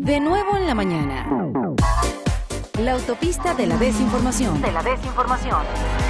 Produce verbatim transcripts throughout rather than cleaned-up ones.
De nuevo en la mañana. La autopista de la desinformación. De la desinformación.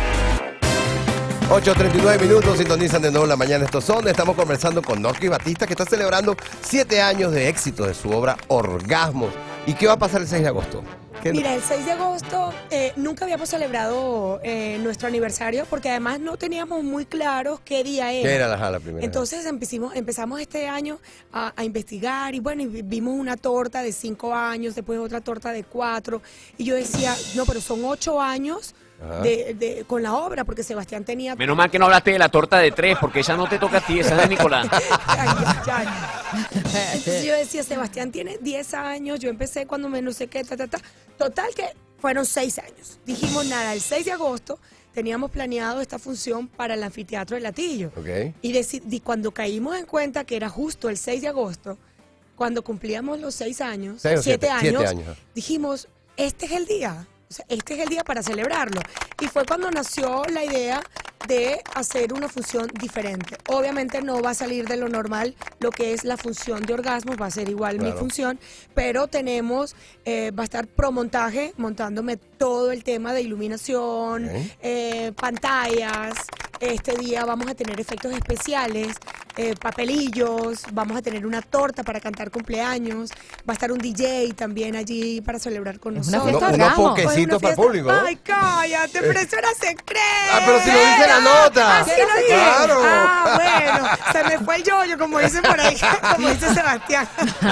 ocho treinta y nueve minutos, sintonizan de nuevo en la mañana. Estos son, estamos conversando con Norquis Batista, que está celebrando siete años de éxito de su obra Orgasmos. ¿Y qué va a pasar el seis de agosto? Mira, el seis de agosto eh, nunca habíamos celebrado eh, nuestro aniversario porque además no teníamos muy claro qué día era. ¿Qué era la, la primera? Entonces empezamos, empezamos este año a, a investigar y bueno, y vimos una torta de cinco años, después otra torta de cuatro y yo decía, no, pero son ocho años de, de, con la obra porque Sebastián tenía... Menos mal que no hablaste de la torta de tres porque esa no te toca a ti, esa es de Nicolás. Ay, ay, ay. Entonces yo decía, Sebastián tiene diez años, yo empecé cuando me no sé qué, ta, ta, ta. Total que fueron seis años. Dijimos, nada, el seis de agosto teníamos planeado esta función para el anfiteatro de Latillo. Okay. Y, y cuando caímos en cuenta que era justo el seis de agosto, cuando cumplíamos los seis años, seis o siete, siete, años, siete años, dijimos, este es el día. O sea, este es el día para celebrarlo. Y fue cuando nació la idea de hacer una función diferente. Obviamente no va a salir de lo normal lo que es la función de orgasmos, va a ser igual claro. mi función, pero tenemos, eh, va a estar promontaje, montándome todo el tema de iluminación, okay. eh, pantallas. Este día vamos a tener efectos especiales, eh, papelillos, vamos a tener una torta para cantar cumpleaños, va a estar un D J también allí para celebrar con es nosotros. Una unos poquecitos para el público. Ay, cállate, pero eso era secreto. Ah, pero si lo dice la nota. Ah, sí lo dije. Claro. Ah, bueno, se me fue el yoyo, como dicen por ahí, como dice Sebastián.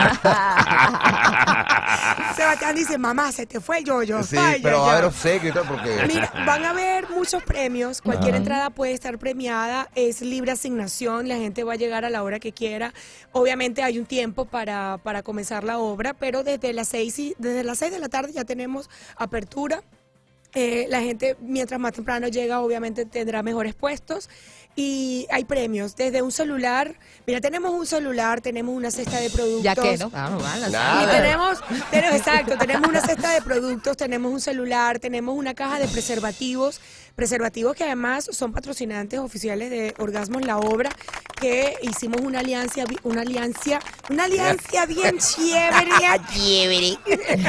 Sebastián dice, mamá, se te fue el yoyo. Sí, ay, pero ay, va a haber ay. obsequio y todo porque... Mira, van a haber muchos premios, cualquier Ajá. entrada puede estar premiada, es libre asignación, la gente va a llegar a la hora que quiera. Obviamente hay un tiempo para, para comenzar la obra, pero desde las seis y, desde las seis de la tarde ya tenemos apertura. Eh, la gente, mientras más temprano llega, obviamente tendrá mejores puestos. Y hay premios, desde un celular. Mira, tenemos un celular, tenemos una cesta de productos. Ya que, ¿no? Ah, no van a Nada. Y tenemos, tenemos, exacto, tenemos una cesta de productos, tenemos un celular, tenemos una caja de preservativos. Preservativos que además son patrocinantes oficiales de Orgasmos La Obra, que hicimos una alianza, una alianza, una alianza bien chévere. Chévere.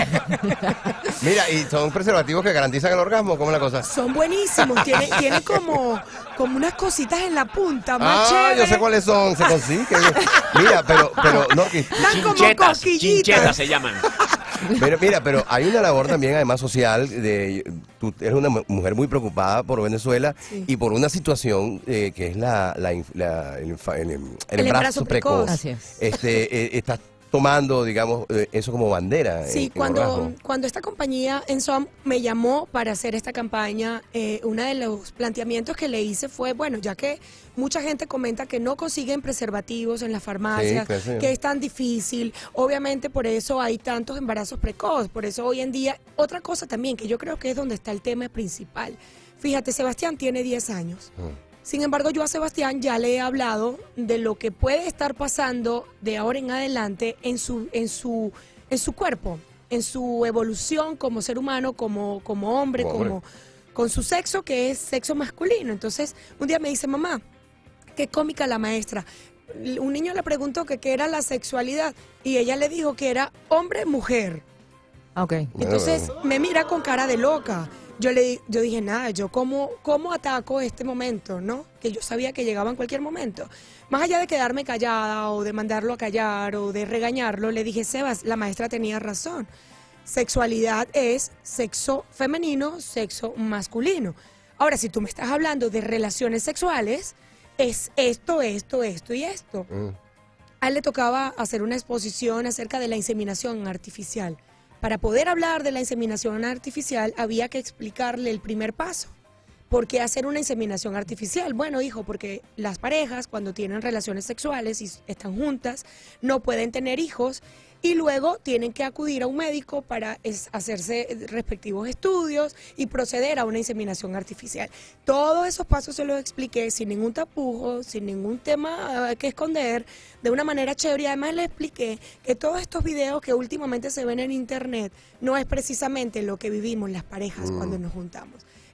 Mira, y son preservativos que garantizan el orgasmo, ¿cómo es la cosa? Son buenísimos, tienen, tienen como, como unas cositas en la punta, más Ah, chévere. yo sé cuáles son, se consiguen. Mira, pero, pero, Norquis. Están como Chinchetas, cosquillitas. chinchetas se llaman. Pero, mira, pero hay una labor también, además social, de tú eres una mujer muy preocupada por Venezuela sí. y por una situación eh, que es la, la, la el, el, el, el embarazo, embarazo precoz. precoz. Así es. Este, eh, estás tomando, digamos, eh, eso como bandera. Sí, en, cuando, en cuando esta compañía Ensom me llamó para hacer esta campaña, eh, uno de los planteamientos que le hice fue, bueno, ya que mucha gente comenta que no consiguen preservativos en las farmacias, sí, sí. que es tan difícil, obviamente por eso hay tantos embarazos precoces, por eso hoy en día, otra cosa también, que yo creo que es donde está el tema principal. Fíjate, Sebastián tiene diez años. Mm. Sin embargo, yo a Sebastián ya le he hablado de lo que puede estar pasando de ahora en adelante en su, en su, en su cuerpo, en su evolución como ser humano, como, como hombre, como, como con su sexo, que es sexo masculino. Entonces, un día me dice, mamá, qué cómica la maestra. Un niño le preguntó que qué era la sexualidad y ella le dijo que era hombre-mujer. Okay. Entonces, me mira con cara de loca. Yo le yo dije, nada, yo cómo, cómo ataco este momento, ¿no? Que yo sabía que llegaba en cualquier momento. Más allá de quedarme callada o de mandarlo a callar o de regañarlo, le dije, Sebas, la maestra tenía razón. Sexualidad es sexo femenino, sexo masculino. Ahora, si tú me estás hablando de relaciones sexuales, es esto, esto, esto y esto. Mm. A él le tocaba hacer una exposición acerca de la inseminación artificial. Para poder hablar de la inseminación artificial había que explicarle el primer paso. ¿Por qué hacer una inseminación artificial? Bueno, hijo, porque las parejas cuando tienen relaciones sexuales y están juntas no pueden tener hijos y luego tienen que acudir a un médico para es, hacerse respectivos estudios y proceder a una inseminación artificial. Todos esos pasos se los expliqué sin ningún tapujo, sin ningún tema que esconder, de una manera chévere. Y además le expliqué que todos estos videos que últimamente se ven en internet no es precisamente lo que vivimos las parejas mm. cuando nos juntamos.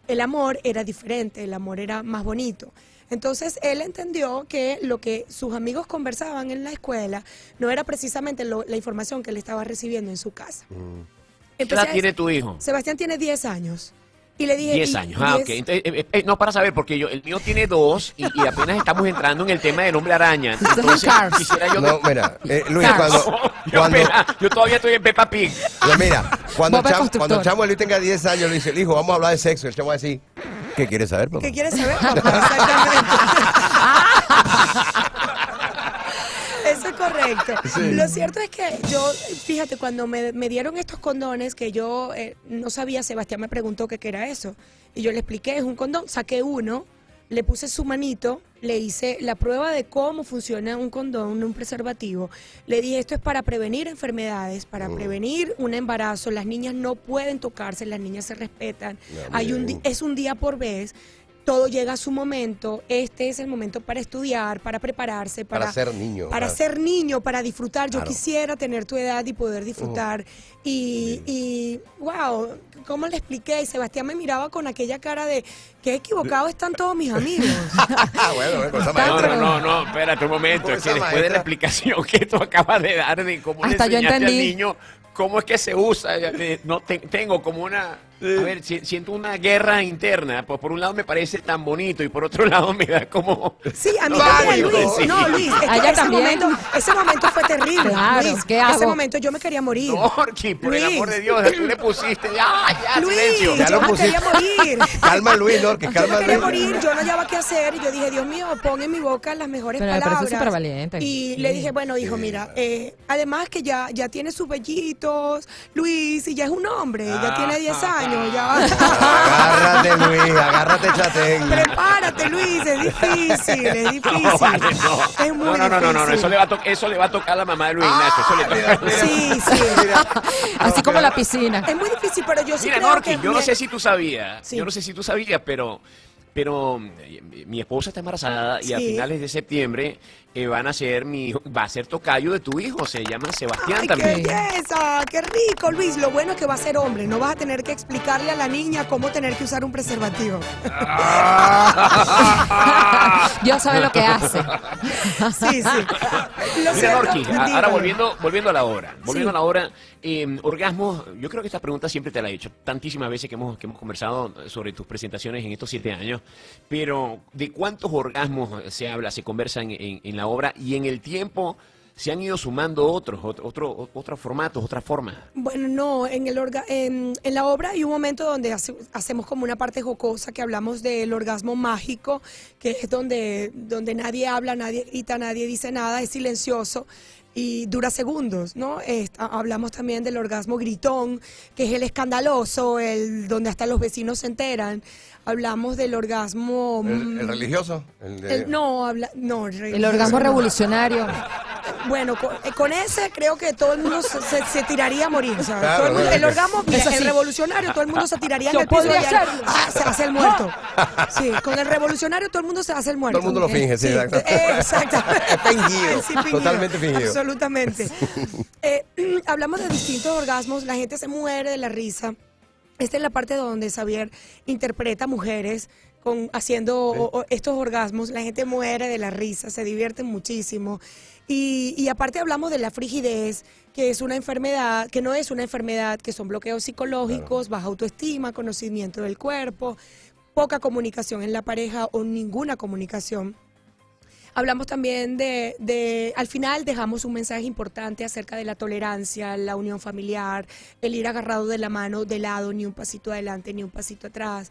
el amor era diferente, el amor era más bonito. Entonces él entendió que lo que sus amigos conversaban en la escuela no era precisamente lo, la información que él estaba recibiendo en su casa. Mm. ¿Qué edad tiene tu hijo? Sebastián tiene diez años. Y le dije... diez años, ah, ok. Entonces, eh, eh, no, para saber, porque yo, el mío tiene dos y, y apenas estamos entrando en el tema del hombre araña. Entonces, quisiera yo... No, mira, eh, Luis, cuando... No, yo, cuando apenas, yo todavía estoy en Peppa Pig. no, mira, cuando, cham, cuando el chamo Luis tenga diez años, le dice, el hijo, vamos a hablar de sexo. El chamo va a decir, ¿qué quieres saber, papá? ¿Qué quieres saber, papá? Exactamente. Eso es correcto. Sí. Lo cierto es que yo, fíjate, cuando me, me dieron estos condones que yo eh, no sabía, Sebastián me preguntó qué era eso. Y yo le expliqué, es un condón, saqué uno, le puse su manito, le hice la prueba de cómo funciona un condón, un preservativo. Le dije, esto es para prevenir enfermedades, para oh. prevenir un embarazo. Las niñas no pueden tocarse, las niñas se respetan. No, Hay un, es un día por vez. Todo llega a su momento, este es el momento para estudiar, para prepararse, para, para ser niño. Para claro. ser niño, para disfrutar. Yo claro. quisiera tener tu edad y poder disfrutar. Uh, y, y, wow, ¿cómo le expliqué? Y Sebastián me miraba con aquella cara de, qué equivocados están todos mis amigos. bueno, cosa no, no, no, no, espérate un momento. Es que después maestra? de la explicación que tú acabas de dar de cómo Hasta le enseñaste yo entendí. al niño, cómo es que se usa. No te, tengo como una... A ver, si, siento una guerra interna. Pues por un lado me parece tan bonito y por otro lado me da como... Sí, a mí también, Luis. Sí. No, Luis, es que Allá ese también. momento, ese momento fue terrible. Claro, Luis, ¿qué hago? Ese momento yo me quería morir. No, Orki, por Luis. el amor de Dios, tú le pusiste... ¡Ya, ya, Luis, silencio! Ya yo lo me quería morir. Calma, Luis, ¿no? Que Yo calma, me quería Luis. morir, yo no hallaba qué hacer. Y yo dije, Dios mío, pon en mi boca las mejores Pero me palabras. parece súper valiente. Y Sí. le dije, bueno, hijo, mira, eh, además que ya, ya tiene sus vellitos, Luis, y ya es un hombre, ya tiene diez años, ya... Agárrate, Luis, agárrate, chatén. Prepárate, Luis, es difícil, es difícil. No, vale, no. Es muy no, no, no, no, no, difícil. eso le va a, to eso le va a tocar a la mamá de Luis Ignacio. Eso le toca. mira, Sí, sí. Así como la piscina. Es muy difícil, pero yo sí Mira, creo Norki, que... yo no mi- sé si tú sabías, Sí. yo no sé si tú sabías, pero, pero eh, mi esposa está embarazada y a Sí. finales de septiembre eh, van a ser mi hijo, va a ser tocayo de tu hijo, se llama Sebastián ¡Ay, qué también. belleza! ¡Qué rico, Luis! Lo bueno es que va a ser hombre. No vas a tener que explicarle a la niña cómo tener que usar un preservativo. Dios sabe lo que hace. Sí, sí. Lo Mira, cierto- Norki, a- ahora dígame. volviendo, volviendo a la hora, volviendo Sí. a la hora, eh, orgasmos, yo creo que esta pregunta siempre te la he hecho tantísimas veces que hemos, que hemos conversado sobre tus presentaciones en estos siete años, pero ¿de cuántos orgasmos se habla, se conversa en, en- en la obra y en el tiempo se han ido sumando otros, otro, otro- otros formatos, otras formas? Bueno, no, en, el orga en, en la obra hay un momento donde hace- hacemos como una parte jocosa que hablamos del orgasmo mágico, que es donde, donde nadie habla, nadie grita, nadie dice nada, es silencioso y dura segundos, ¿no? Est- ha- hablamos también del orgasmo gritón, que es el escandaloso, el donde hasta los vecinos se enteran. Hablamos del orgasmo... ¿El, mm, el religioso? El de... el- no, habla, no, el El religioso orgasmo no. revolucionario. Bueno, con, eh, con ese creo que todo el mundo se, se- se tiraría a morir. O sea, Claro, todo el, mundo- claro. el orgasmo, mira, Eso el sí. revolucionario, todo el mundo se tiraría en Yo el piso. podría y hacerlo. ah, se hace el muerto. Sí, con el revolucionario todo el mundo se hace el muerto. Todo el mundo lo finge, sí, exacto. eh, exactamente. Es fingido, Sí, fingido. totalmente fingido. Absolutamente. Eh, hablamos de distintos orgasmos, la gente se muere de la risa. Esta es la parte donde Xavier interpreta mujeres con, haciendo Sí. o- o estos orgasmos. La gente muere de la risa, se divierten muchísimo. Y, y aparte hablamos de la frigidez, que es una enfermedad, que no es una enfermedad, que son bloqueos psicológicos, baja autoestima, conocimiento del cuerpo, poca comunicación en la pareja o ninguna comunicación. Hablamos también de, de, al final dejamos un mensaje importante acerca de la tolerancia, la unión familiar, el ir agarrado de la mano de lado, ni un pasito adelante, ni un pasito atrás,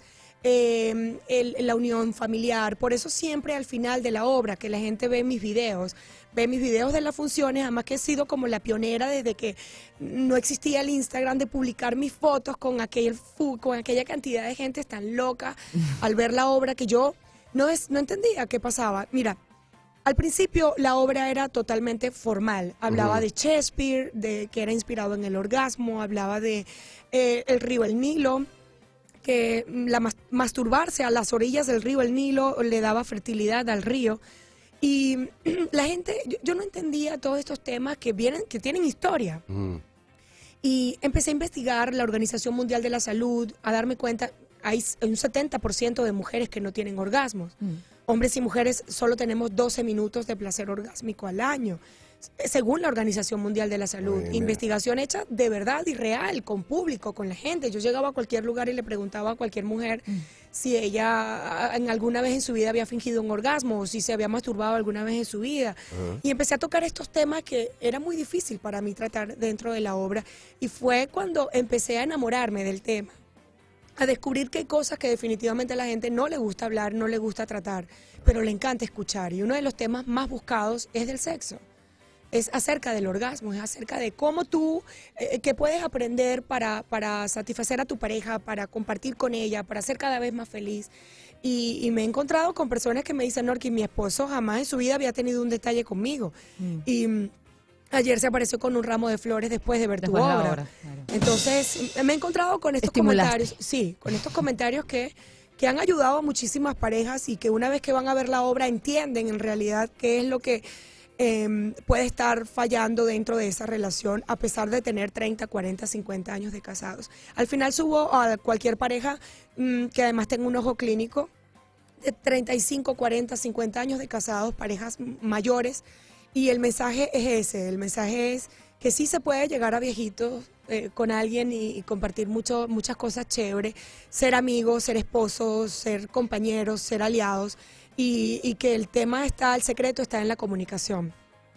eh, el- la unión familiar. Por eso siempre al final de la obra, que la gente ve mis videos, ve mis videos de las funciones, además que he sido como la pionera desde que no existía el Instagram de publicar mis fotos con, aquel, fu- con aquella cantidad de gente tan loca al ver la obra que yo no, es, no entendía qué pasaba. Mira, al principio la obra era totalmente formal. Hablaba Ujú. de Shakespeare, de que era inspirado en el orgasmo, hablaba de eh, el río el Nilo, que mm, la mas- masturbarse a las orillas del río el Nilo le daba fertilidad al río. Y la gente, yo, yo no entendía todos estos temas que vienen, que tienen historia. Mm. Y empecé a investigar la Organización Mundial de la Salud, a darme cuenta, hay un setenta por ciento de mujeres que no tienen orgasmos. Mm. Hombres y mujeres solo tenemos doce minutos de placer orgásmico al año, según la Organización Mundial de la Salud. Bueno. Investigación hecha de verdad y real, con público, con la gente. Yo llegaba a cualquier lugar y le preguntaba a cualquier mujer mm. si ella en alguna vez en su vida había fingido un orgasmo o si se había masturbado alguna vez en su vida. Uh-huh. Y empecé a tocar estos temas que era muy difícil para mí tratar dentro de la obra. Y fue cuando empecé a enamorarme del tema, a descubrir que hay cosas que definitivamente a la gente no le gusta hablar, no le gusta tratar, pero le encanta escuchar. Y uno de los temas más buscados es del sexo. Es acerca del orgasmo, es acerca de cómo tú, eh, qué puedes aprender para, para satisfacer a tu pareja, para compartir con ella, para ser cada vez más feliz. Y, y me he encontrado con personas que me dicen, Norky, mi esposo jamás en su vida había tenido un detalle conmigo. Mm. Y mm, ayer se apareció con un ramo de flores después de ver después tu obra. obra claro. Entonces, me he encontrado con estos comentarios, sí, con estos comentarios que, que han ayudado a muchísimas parejas y que una vez que van a ver la obra entienden en realidad qué es lo que Eh, puede estar fallando dentro de esa relación a pesar de tener treinta, cuarenta, cincuenta años de casados. Al final subo a cualquier pareja mmm, que además tenga un ojo clínico de treinta y cinco, cuarenta, cincuenta años de casados, parejas mayores, y el mensaje es ese, el mensaje es que sí se puede llegar a viejitos eh, con alguien y, y compartir mucho, muchas cosas chéveres, ser amigos, ser esposos, ser compañeros, ser aliados. Y, y que el tema está, el secreto está en la comunicación.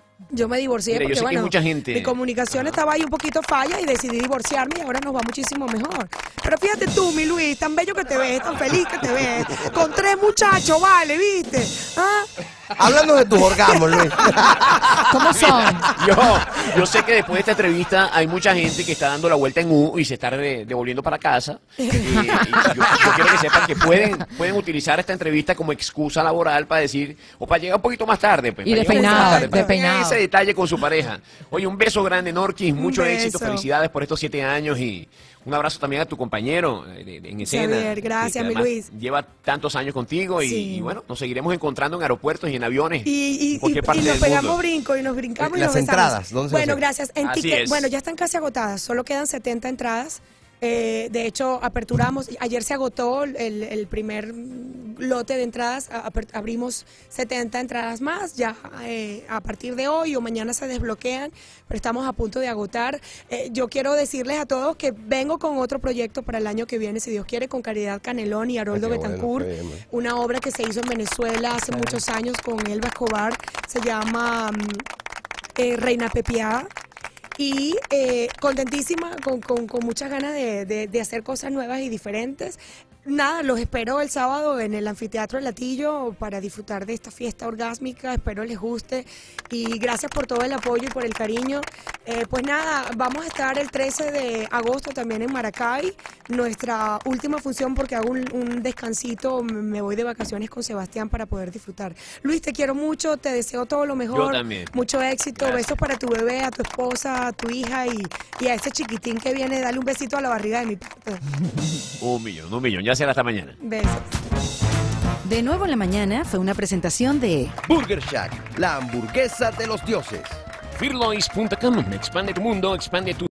Yo me divorcié Mira, porque, yo sé bueno, que mucha gente... mi comunicación Ajá. estaba ahí un poquito falla y decidí divorciarme y ahora nos va muchísimo mejor. Pero fíjate tú, mi Luis, tan bello que te ves, tan feliz que te ves, con tres muchachos, vale, ¿viste? ¿Ah? Hablando de tus orgasmos, Luis. ¿Cómo son? Yo, yo sé que después de esta entrevista hay mucha gente que está dando la vuelta en U y se está de, devolviendo para casa. Y, y yo, yo quiero que sepan que pueden, pueden utilizar esta entrevista como excusa laboral para decir, o para llegar un poquito más tarde. Pues, y despeinado, despeinado. Ese detalle con su pareja. Oye, un beso grande, Norky, mucho éxito, felicidades por estos siete años y un abrazo también a tu compañero en escena. Xavier, gracias, mi Luis. Lleva tantos años contigo y, sí. y bueno, nos seguiremos encontrando en aeropuertos y en aviones. Y, y, en cualquier y, parte y nos del pegamos mundo. brinco y nos brincamos y Las nos entradas, ¿dónde se Bueno, hace? gracias. En Así ticket, es. bueno, ya están casi agotadas, solo quedan setenta entradas. Eh, de hecho, aperturamos, ayer se agotó el, el primer lote de entradas, a, abrimos setenta entradas más, ya eh, a partir de hoy o mañana se desbloquean, pero estamos a punto de agotar. Eh, yo quiero decirles a todos que vengo con otro proyecto para el año que viene, si Dios quiere, con Caridad Canelón y Haroldo Ay, Betancourt, bueno, bueno. una obra que se hizo en Venezuela hace bueno. muchos años con Elba Escobar, se llama eh, Reina Pepiada. Y eh, contentísima, con, con, con muchas ganas de, de, de hacer cosas nuevas y diferentes. Nada, los espero el sábado en el Anfiteatro El Latillo para disfrutar de esta fiesta orgásmica. Espero les guste y gracias por todo el apoyo y por el cariño. Eh, pues nada, vamos a estar el trece de agosto también en Maracay, nuestra última función porque hago un, un descansito, me voy de vacaciones con Sebastián para poder disfrutar. Luis, te quiero mucho, te deseo todo lo mejor. Yo también. Mucho éxito, Gracias. Besos para tu bebé, a tu esposa, a tu hija y, y a ese chiquitín que viene, dale un besito a la barriga de mi parte. Un millón, un millón. Ya será hasta mañana. Besos. De nuevo en la mañana fue una presentación de Burger Shack, la hamburguesa de los dioses. Firlois punto com. Expande tu mundo, expande tu